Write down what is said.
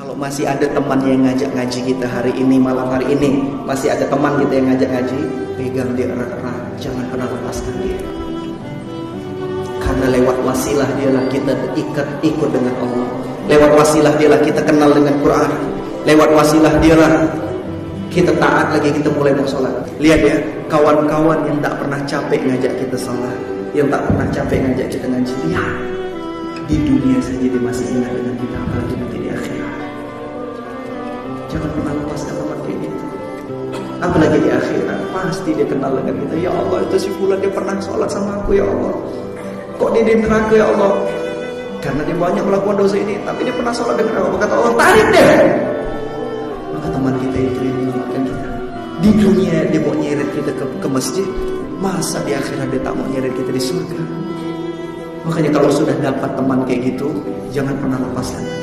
Kalau masih ada teman yang ngajak ngaji kita hari ini, malam hari ini, masih ada teman kita yang ngajak ngaji, pegang dia erat-erat, jangan pernah lepaskan dia. Karena lewat wasilah dialah kita ikut dengan Allah. Lewat wasilah dialah kita kenal dengan Quran. Lewat wasilah dialah kita taat lagi, kita mulai mau sholat. Lihat ya, kawan-kawan yang tak pernah capek ngajak kita sholat, yang tak pernah capek ngajak kita ngaji, lihat, di dunia saja dia masih ingat dengan kita, apalagi nanti di akhirat. Jangan pernah lepaskan teman kayak gitu. Apalagi di akhirat, pasti dia kenal dengan kita. Ya Allah, itu si fulan dia pernah sholat sama aku, ya Allah. Kok dia di neraka, ya Allah? Karena dia banyak melakukan dosa ini, tapi dia pernah sholat dengan Allah. Kata Allah, tarik deh. Maka teman kita itu yang menyelamatkan kita. Di dunia dia mau nyeret kita ke masjid, masa di akhirat dia tak mau nyeret kita di surga? Makanya kalau sudah dapat teman kayak gitu, jangan pernah lepaskan.